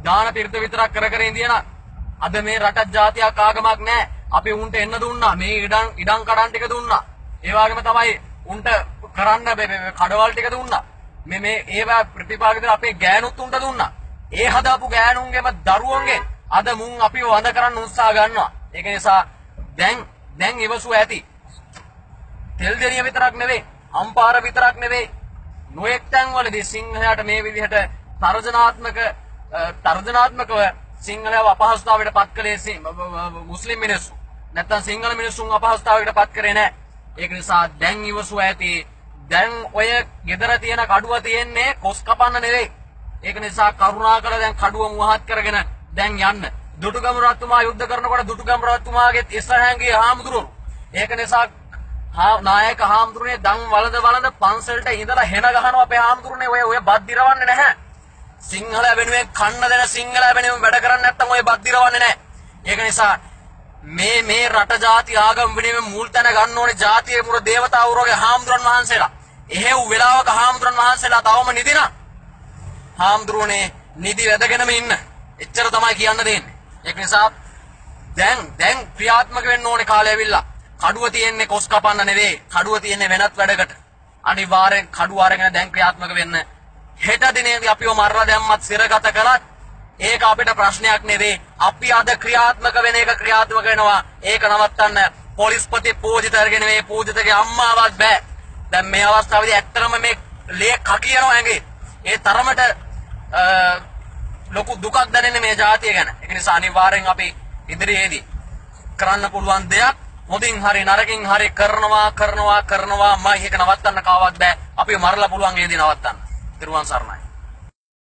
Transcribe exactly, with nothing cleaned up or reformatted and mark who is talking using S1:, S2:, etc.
S1: දාන පිරිත විතරක් කර කර ඉඳියන අද මේ රටක් ජාතියක් ආගමක් නැහැ. අපි උන්ට එන්න දුන්නා. මේ ඉඩම් ඉඩම් කඩන් ටික දුන්නා. ඒ වගේම තමයි උන්ට කරන්න කඩවල් ටික දුන්නා. මේ මේ ඒවා ප්‍රතිපාදිත අපේ ගෑනුත් උන්ට දුන්නා. ඒ හදාපු ගෑනුන්ගේම දරුවන්ගේ අද මුන් අපිව වඳ කරන්න උත්සාහ ගන්නවා. ඒක නිසා දැන් දැන් ඉවසුව ඇති. තෙල් දෙනිය විතරක් නෙවෙයි, අම්පාර විතරක් නෙවෙයි. නොඑක් තැන්වලදී සිංහලයට මේ විදිහට තර්ජනාත්මක තර්ජනාත්මකව සිංහලව අපහසුතාවයට පත් කළේ මුස්ලිම් මිනිස්සු. නැත්තම් සිංහල මිනිස්සුන් අපහසුතාවයට පත් කරේ නැහැ. ඒක නිසා දැන් ඉවසුව ඇති. දැන් ඔය gedara තියෙන කඩුව තියෙන්නේ කොස් කපන්න නෙවෙයි. ඒක නිසා කරුණාකර දැන් කඩුව මුවහත් කරගෙන දැන් යන්න. දුටුගැමුණු රජතුමා යුද්ධ කරනකොට දුටුගැමුණු රජතුමාගේ ඉස්සරහින් ගිය හාමුදුරුවෝ. ඒක නිසා නායක හාමුදුරනේ දන් වළඳ වළඳ පන්සලට ඉඳලා හෙන ගහනවා අපේ හාමුදුරනේ. ඔය ඔය බත් දිරවන්නේ නැහැ. සිංහල වෙනුවෙන් කන්න දෙන සිංහල වෙනුවෙන් වැඩ කරන්නේ නැත්නම් ඔය බත් දිරවන්නේ නැහැ. ඒක නිසා මේ මේ රට ජාති ආගම් වෙනුවෙන් මුල් තැන ගන්න ඕනේ ජාතියේ මුර දේවතාවුරුගේ හාමුදුරන් වහන්සේලා. එහෙව් වෙලාවක හාමුදුරන් වහන්සේලා තවම නිදිනා. හාමුදුරනේ නිදි වැදගෙනම ඉන්න. එච්චර තමයි කියන්න දෙන්නේ. ඒක නිසා දැන් දැන් ක්‍රියාත්මක වෙන්න ඕනේ කාලය ඇවිල්ලා. කඩුව තියෙන්නේ කොස් කපන්න නෙවෙයි. කඩුව තියෙන්නේ වෙනත් වැඩකට. අනිවාර්යෙන් කඩුව අරගෙන දැන් ක්‍රියාත්මක වෙන්න. හෙට දිනේදී අපිව මරලා දැම්මත් සිරගත කළත් ඒක අපිට ප්‍රශ්නයක් නෙවෙයි. අපි අද ක්‍රියාත්මක වෙන එක ක්‍රියාත්මක වෙනවා. ඒක නවත්තන්න පොලිස්පති පූජිතර්ගේ නෙවෙයි පූජිතගේ අම්මාවත් බෑ. දැන් මේ අවස්ථාවේදී ඇත්තටම මේ ලේ කකියනවා ඇඟේ. ඒ තරමට ලොකු දුකක් දැනෙන්නේ මේ ජාතිය ගැන. ඒක නිසා අනිවාර්යෙන් අපි ඉදිරියේදී කරන්න පුළුවන් දෙයක් හොඳින් හරි නරකින් හරි කරනවා කරනවා කරනවා මම ඒක නවත්තන්න කවවත් බෑ. අපි මරලා පුළුවන් ඒ දේ නවත්තන්න. තිරුවන් සරණයි.